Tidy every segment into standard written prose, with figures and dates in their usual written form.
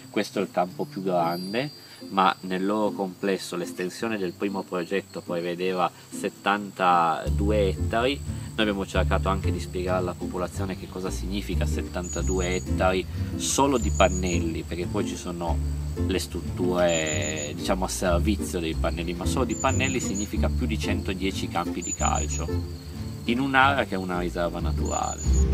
questo è il campo più grande, ma nel loro complesso l'estensione del primo progetto prevedeva 72 ettari. Noi abbiamo cercato anche di spiegare alla popolazione che cosa significa 72 ettari solo di pannelli, perché poi ci sono le strutture diciamo a servizio dei pannelli, ma solo di pannelli significa più di 110 campi di calcio in un'area che è una riserva naturale.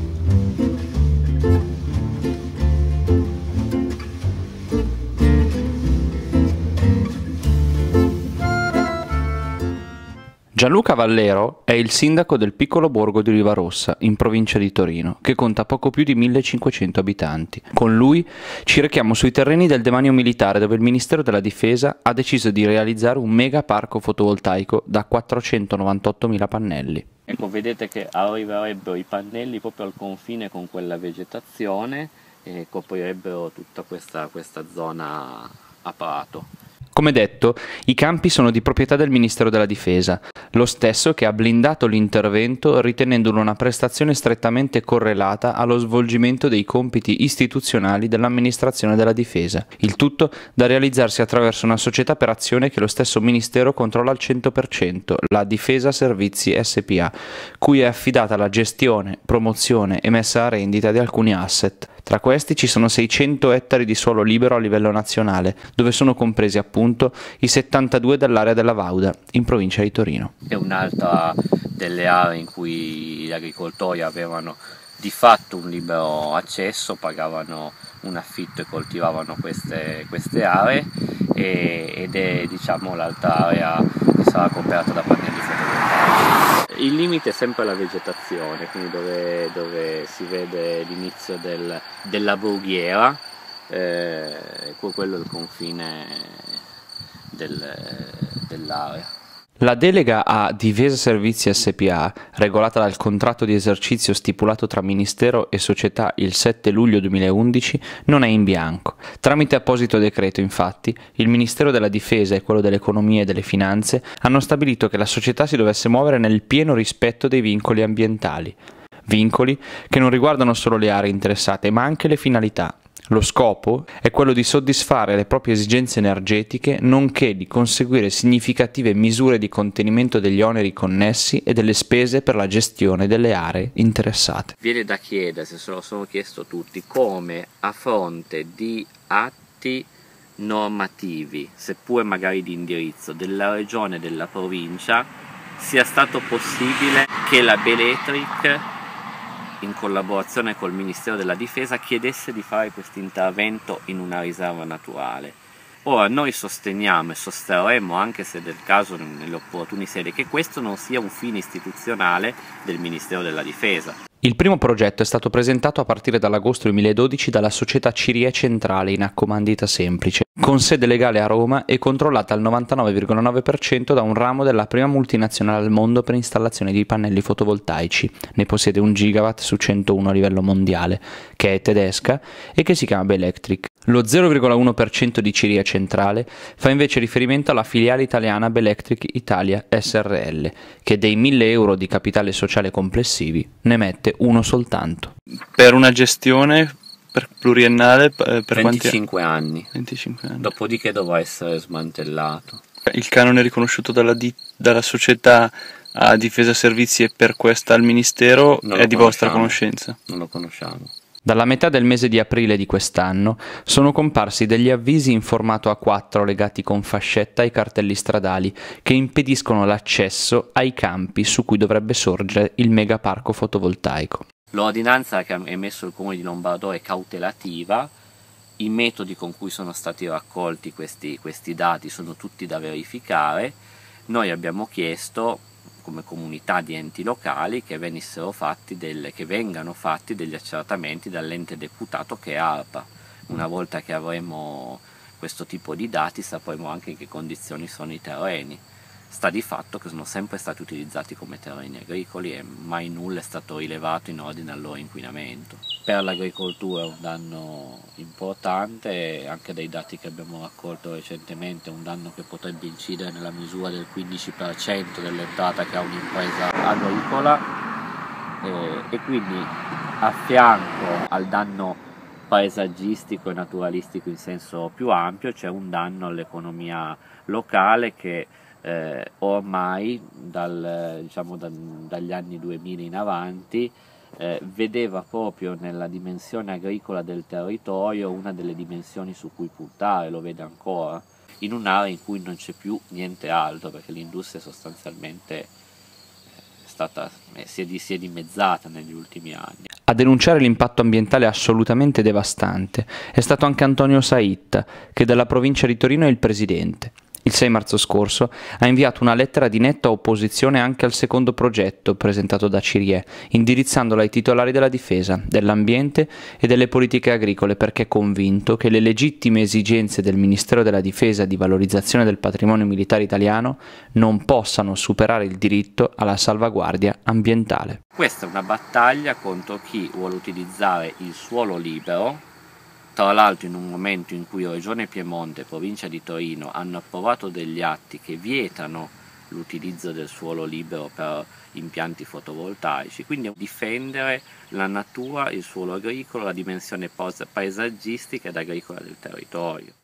Gianluca Vallero è il sindaco del piccolo borgo di Rivarossa, in provincia di Torino, che conta poco più di 1500 abitanti. Con lui ci rechiamo sui terreni del demanio militare, dove il Ministero della Difesa ha deciso di realizzare un mega parco fotovoltaico da 498.000 pannelli. Ecco, vedete che arriverebbero i pannelli proprio al confine con quella vegetazione e coprirebbero tutta questa zona a prato. Come detto, i campi sono di proprietà del Ministero della Difesa, lo stesso che ha blindato l'intervento ritenendolo una prestazione strettamente correlata allo svolgimento dei compiti istituzionali dell'amministrazione della Difesa. Il tutto da realizzarsi attraverso una società per azione che lo stesso Ministero controlla al 100%, la Difesa Servizi SpA, cui è affidata la gestione, promozione e messa a rendita di alcuni asset. Tra questi ci sono 600 ettari di suolo libero a livello nazionale, dove sono compresi appunto i 72 dell'area della Vauda, in provincia di Torino. È un'altra delle aree in cui gli agricoltori avevano di fatto un libero accesso, pagavano un affitto e coltivavano queste aree, ed è diciamo l'altra area che sarà coperta da pannelli fotovoltaici. Il limite è sempre la vegetazione, quindi dove si vede l'inizio della brughiera, quello è il confine dell'area. La delega a Difesa Servizi SpA, regolata dal contratto di esercizio stipulato tra Ministero e società il 7 luglio 2011, non è in bianco. Tramite apposito decreto, infatti, il Ministero della Difesa e quello dell'Economia e delle Finanze hanno stabilito che la società si dovesse muovere nel pieno rispetto dei vincoli ambientali. Vincoli che non riguardano solo le aree interessate, ma anche le finalità. Lo scopo è quello di soddisfare le proprie esigenze energetiche, nonché di conseguire significative misure di contenimento degli oneri connessi e delle spese per la gestione delle aree interessate. Viene da chiedersi, se lo sono chiesto tutti, come a fronte di atti normativi, seppur magari di indirizzo, della regione e della provincia, sia stato possibile che la Belectric, in collaborazione col Ministero della Difesa, chiedesse di fare questo intervento in una riserva naturale. Ora noi sosteniamo e sosterremo, anche se del caso nelle opportune sedi, che questo non sia un fine istituzionale del Ministero della Difesa. Il primo progetto è stato presentato a partire dall'agosto 2012 dalla società CIRIE Centrale in accomandita semplice, con sede legale a Roma e controllata al 99,9% da un ramo della prima multinazionale al mondo per installazione di pannelli fotovoltaici. Ne possiede 1 gigawatt su 101 a livello mondiale, che è tedesca e che si chiama Belectric. Lo 0,1% di CIRIE Centrale fa invece riferimento alla filiale italiana Belectric Italia SRL, che dei 1.000 euro di capitale sociale complessivi ne mette uno soltanto. Per una gestione pluriennale per 25 anni. 25 anni. Dopodiché dovrà essere smantellato. Il canone riconosciuto dalla società a Difesa Servizi e per questa al Ministero è di vostra conoscenza? Non lo conosciamo. Dalla metà del mese di aprile di quest'anno sono comparsi degli avvisi in formato A4 legati con fascetta ai cartelli stradali che impediscono l'accesso ai campi su cui dovrebbe sorgere il megaparco fotovoltaico. L'ordinanza che ha emesso il Comune di Lombardo è cautelativa, i metodi con cui sono stati raccolti questi dati sono tutti da verificare. Noi abbiamo chiesto, come comunità di enti locali, che vengano fatti degli accertamenti dall'ente deputato che è ARPA. Una volta che avremo questo tipo di dati sapremo anche in che condizioni sono i terreni. Sta di fatto che sono sempre stati utilizzati come terreni agricoli e mai nulla è stato rilevato in ordine al loro inquinamento. Per l'agricoltura è un danno importante, anche dai dati che abbiamo raccolto recentemente, un danno che potrebbe incidere nella misura del 15% dell'entrata che ha un'impresa agricola, e quindi a fianco al danno paesaggistico e naturalistico in senso più ampio, c'è un danno all'economia locale che ormai dagli anni 2000 in avanti vedeva proprio nella dimensione agricola del territorio una delle dimensioni su cui puntare, lo vede ancora, in un'area in cui non c'è più niente altro, perché l'industria sostanzialmente si è dimezzata negli ultimi anni. A denunciare l'impatto ambientale assolutamente devastante è stato anche Antonio Saitta, che della provincia di Torino è il presidente. Il 6 marzo scorso ha inviato una lettera di netta opposizione anche al secondo progetto presentato da Cirie, indirizzandola ai titolari della difesa, dell'ambiente e delle politiche agricole, perché è convinto che le legittime esigenze del Ministero della Difesa di valorizzazione del patrimonio militare italiano non possano superare il diritto alla salvaguardia ambientale. Questa è una battaglia contro chi vuole utilizzare il suolo libero, tra l'altro in un momento in cui Regione Piemonte e Provincia di Torino hanno approvato degli atti che vietano l'utilizzo del suolo libero per impianti fotovoltaici, quindi difendere la natura, il suolo agricolo, la dimensione paesaggistica ed agricola del territorio.